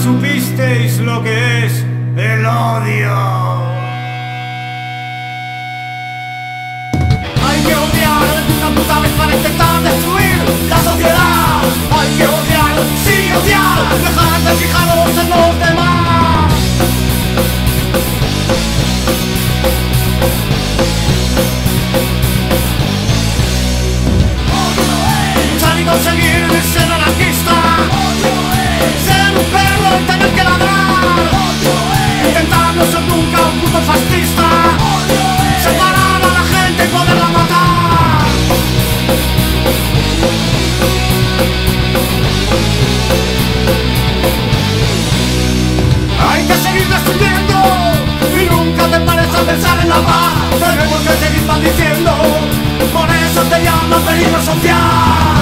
supisteis lo que es el odio. Hay que odiar una puta vez para intentar destruir la sociedad. Hay que odiar, sí odiar, dejar de fijaros en los demás. Luchar y conseguir ser anarquista, ser un perro y tener que ladrar, intentar no ser nunca un puto fascista, separar a la gente y poderla matar. Hay que seguir destruyendo y nunca te pares a pensar en la paz. Tenemos que seguir maldiciendo, por eso te llamo peligro social.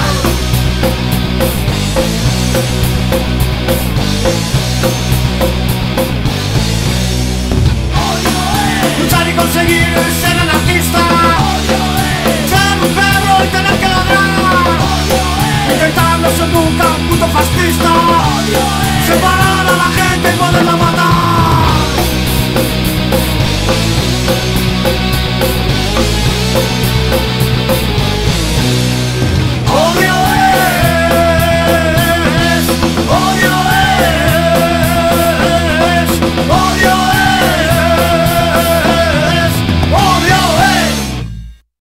Luchar y conseguir ser anarquista, ser un perro y tener que ladrar, intentar no ser nunca un puto fascista, separar a la gente y poderla matar.